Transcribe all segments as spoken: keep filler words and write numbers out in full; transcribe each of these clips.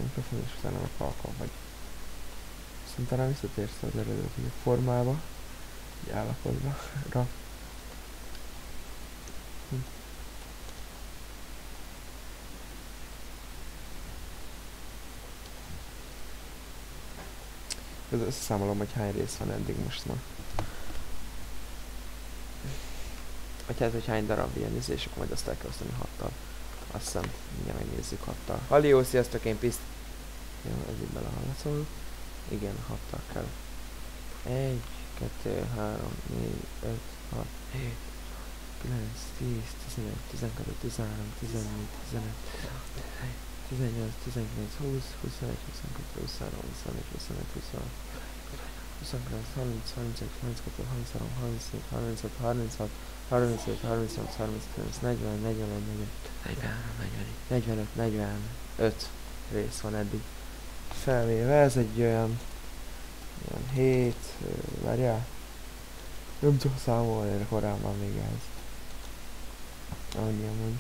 a mikrofon, és utána meg halkan vagy. Aztán talán visszatérsz az eredeti formába, egy állapotba. Hm. Összeszámolom, hogy hány rész van eddig most ma. Vagy hát, hogy hány darab ilyen izé, és akkor majd azt el kell osztani hattal. Azt hiszem, mindjárt megnézzük hattal. Hallió, sziasztok, én Piszti. Jó, ez így belehallatszol. Igen, hattal kell. egy, kettő, három, négy, öt, hat, hét, kilenc, tíz, tizenegy, tizenkettő, tizenhárom, tizennégy, tizenöt, tizennyolc, tizenkilenc, húsz, huszonegy, huszonkettő, huszonhárom, huszonnégy, huszonöt, huszonhat, huszonkilenc, harminc, harmincegy, harminckettő, harminchárom, harmincnégy, harmincöt, harminchat, harmincöt, harmincnyolc, harminckilenc, negyven, negyvenegy, negyvenhárom, negyvennégy, negyvenöt, negyvenöt rész van eddig felvéve. Ez egy olyan olyan hét, várjál, nem csak számolni, de korán van még ez. Annyi amúgy.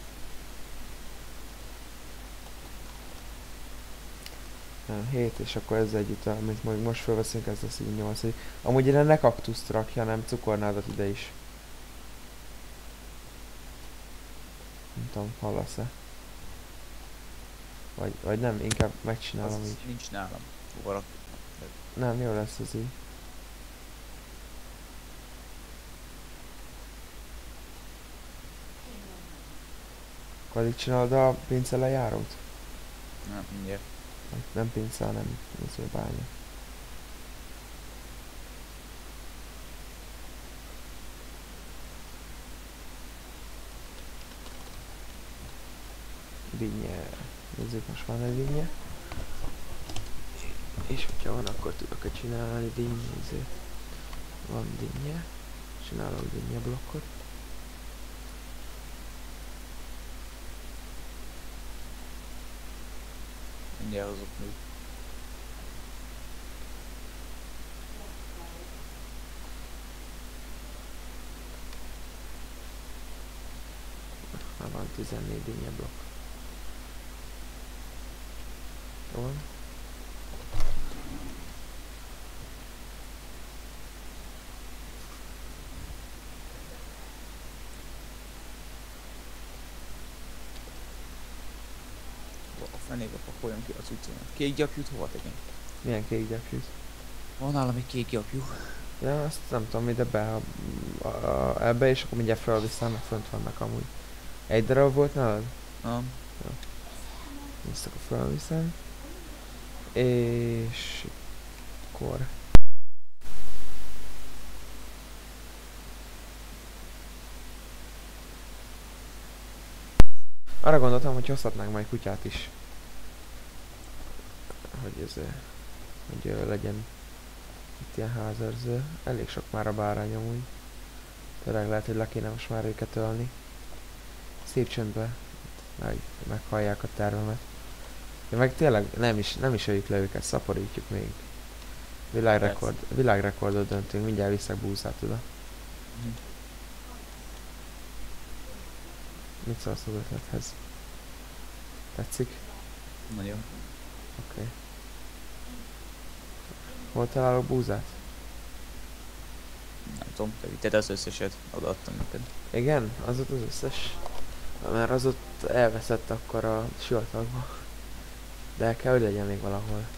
hét, és akkor ezzel együtt, amit majd most felveszünk, ez lesz így nyolc. Amúgy ide ne kaktuszt rakja, nem cukornádat ide is. Nem tudom, hallasz-e? Vagy, vagy nem, inkább megcsinálom az így. Nincs nálam. Valaki. Nem, jó lesz az így. Akkor addig csinálod a pince lejárót? Nem, mindjárt. Nem pince, hanem ez a bánya. Dinnye. Nézzük, most van egy dinnye. És hogyha van, akkor tudok-e csinálni dinnyézőt. Van dinnye. Csinálok dinnye blokkot. Mindjárt hozok még. Már van tizennégy dinnye blokk. Jó van. A fenébe pakoljon ki az utcán. Kék gyapjút hova tegyem? Milyen kék gyapjút? Van nálam egy kék gyapjú. Ja, azt nem tudom, ide be a, a, a, ebbe, és akkor mindjárt felviszem, mert fönt vannak amúgy. Egy darab volt nálad? Nem. Jó. Ezt akkor felviszem. És... akkor... Arra gondoltam, hogy hozhatnánk majd kutyát is. Hogy ez... hogy ö, legyen itt ilyen házőrző. Elég sok már a bárány amúgy. Tényleg lehet, hogy le kéne most már őket ölni. Szép csöndbe. Meg, meghallják a tervemet. De meg tényleg nem is, nem is öljük le őket, szaporítjuk még. Világrekord, világrekordot döntünk, mindjárt viszek búzát oda. Mm. Mit szólsz az ötlethez? Tetszik? Nagyon. Oké. Okay. Hol találok búzát? Nem tudom, te vitted az összeset, odaadtam neked. Igen? Az ott az összes? Mert az ott elveszett akkor a sivatagba. De el kell, hogy legyen még valahol.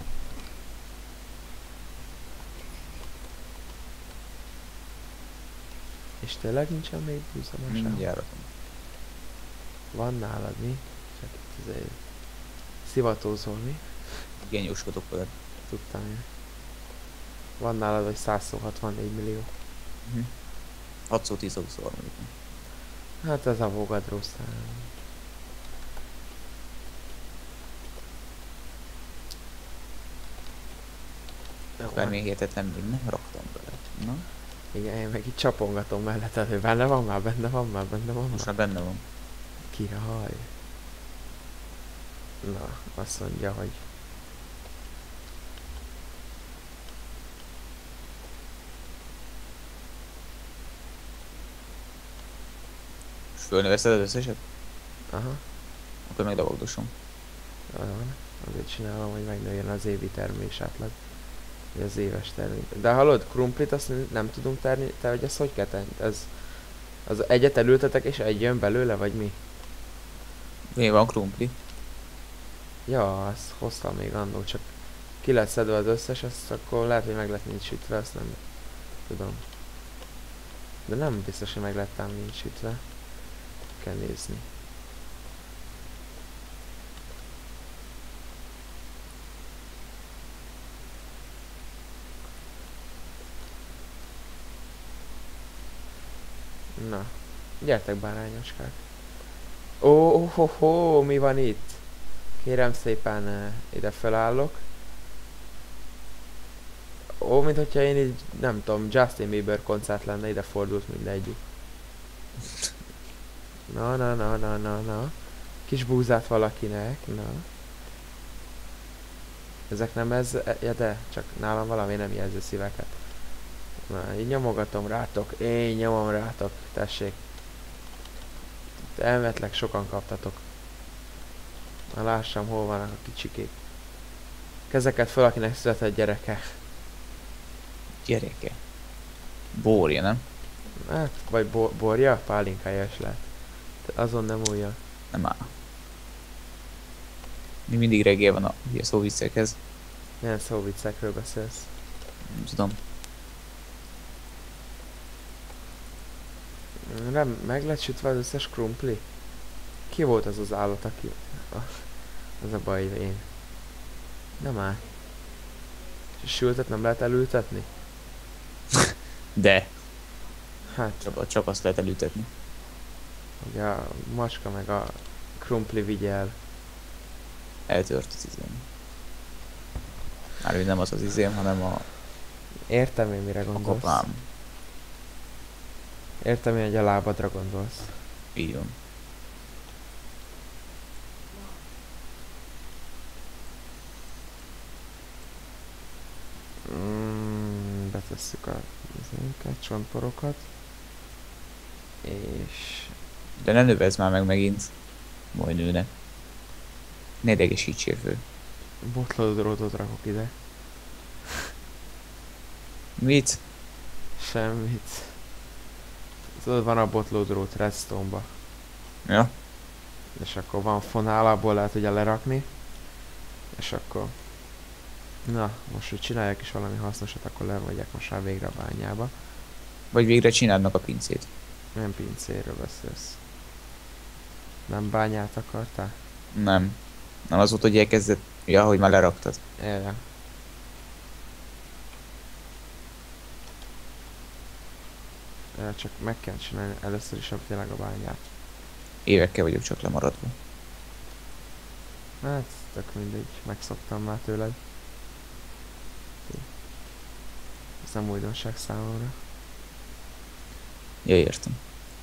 És tényleg nincsen még búza már sem? Mindjárt adom. Van nálad mi? Csak itt azért szivatózol mi? Géniuskodok veled. Tudtam én. Van nálad vagy száz hatvannégy millió. Mhm. hat szó tíz huszonharmadik. Hát ez a Vogadró szám. Bár még hihetetlen, még nem raktam bele. Na? Igen, én meg itt csapongatom mellette, hogy benne van már, benne van már, benne van Most már. már benne van. Király. Na, azt mondja, hogy... És fölnöveszed az összeset? Aha. Akkor megdavagdosom. Olyan van. Azért csinálom, hogy megnőjön az évi termés átlag. Vagy az éves termés. De hallod, krumplit azt nem tudunk terni, te hogy ezt hogy kell tenni? Ez, az egyet elültetek és egy jön belőle, vagy mi? Mi van krumpli? Ja, azt hoztam még annól, csak ki lett szedve az összes, azt akkor lehet, hogy meg lett nincs sütve, azt nem tudom. De nem biztos, hogy meg lettem nincs sütve. Kell nézni. Na, gyertek bárányoskák. Ó, oh, ho, ho, mi van itt? Kérem szépen, uh, ide felállok. Ó, mint hogyha én így, nem tudom, Justin Bieber koncert lenne, ide fordult mindegyik. Na, na, na, na, na, na. Kis búzát valakinek, na. Ezek nem ez, ja de, csak nálam valami nem jelző szíveket. Na, így nyomogatom rátok, én nyomom rátok, tessék. Elmetlek, sokan kaptatok. Na lássam, hol vannak a kicsikék. Kezeket fel, akinek született gyereke. Gyereke. Bórja, nem? Hát, vagy bo borja, pálinkája is lehet. De azon nem újja. Nem áll. Mi mindig reggel van a hülye szóviccekhez. Milyen szóviccekről beszélsz? Nem tudom. Nem, meg lett sütve az összes krumpli? Ki volt az az állat, aki... Ah, az a baj, én. Nem áll. És sültet nem lehet elültetni? De. Hát, Csak, csak azt lehet elütetni. ugye a macska meg a krumpli vigye el. Eltört az izém. Mármint nem az az izém, hanem a, Értem én, mire a gondolsz. kopám. Értem én, hogy a lábadra gondolsz. Így van. Mm, betesszük a izénket, csontporokat. És... De ne növezd már meg megint. Majd nőnek. Ne idegesítsél fő. botlódrótot rakok ide. Mit? Semmit. Tudod, van a botlódrót redstone-ba. Ja? És akkor van fonál, abból lehet ugye lerakni. És akkor... Na, most hogy csináljak is valami hasznosat, akkor lemegyek most már végre a bányába. Vagy végre csináld meg a pincét. Nem pincéről beszélsz. Nem bányát akartál? Nem. Nem az volt, hogy elkezdett... Ja, hogy már leraktad. Erre. Erre csak meg kell csinálni először is a tényleg a bányát. Évekkel vagyok csak lemaradva. Hát, tök mindegy, megszoktam már tőled. Ez nem újdonság számomra. Ja, értem.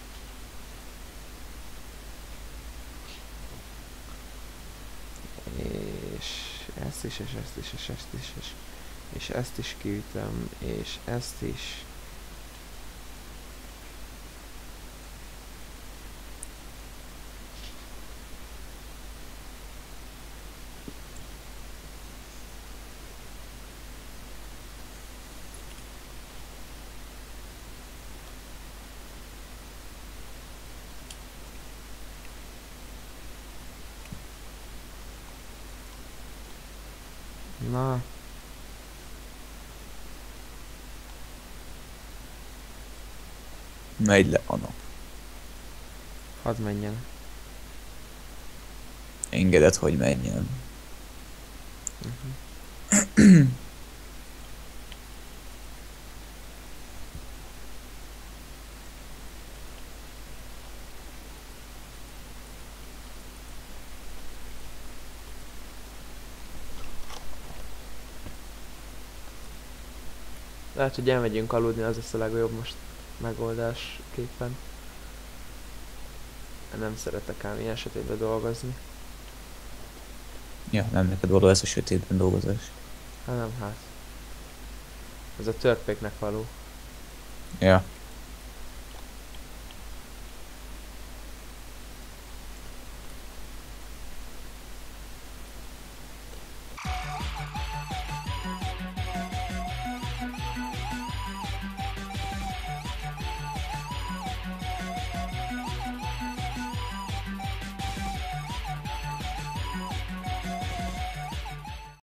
És ezt is, és ezt is, és ezt is, és, és ezt is kiütöm, és ezt is. Na. Megy le a nap. Hadd menjen. Engedett, hogy menjen. Uh-huh. Lehet, hogy elmegyünk aludni, az lesz a legjobb most megoldás képen. Nem szeretek ám ilyen sötétben dolgozni. Ja, nem neked való ez a sötétben dolgozás. Hát nem, hát. Ez a törpéknek való. Ja.